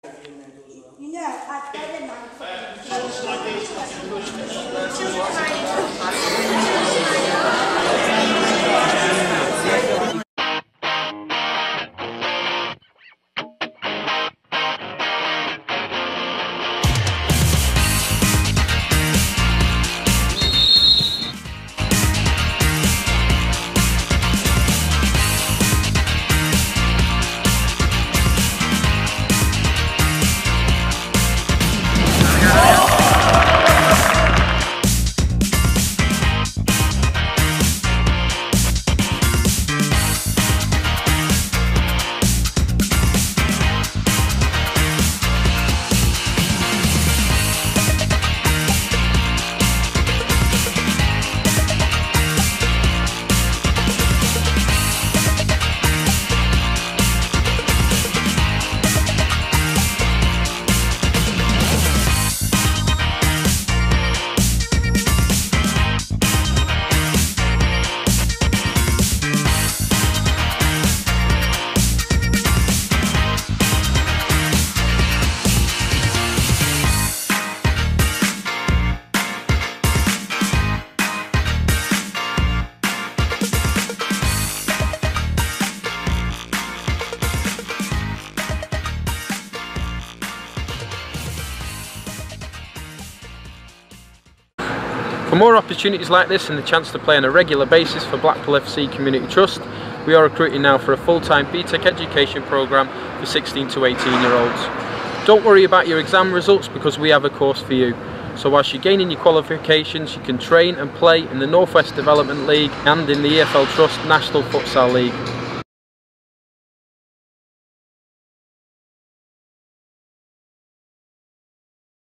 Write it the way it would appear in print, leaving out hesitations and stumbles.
For more opportunities like this and the chance to play on a regular basis for Blackpool FC Community Trust, we are recruiting now for a full-time BTEC education programme for 16 to 18-year-olds. Don't worry about your exam results because we have a course for you. So whilst you're gaining your qualifications, you can train and play in the North West Development League and in the EFL Trust National Futsal League.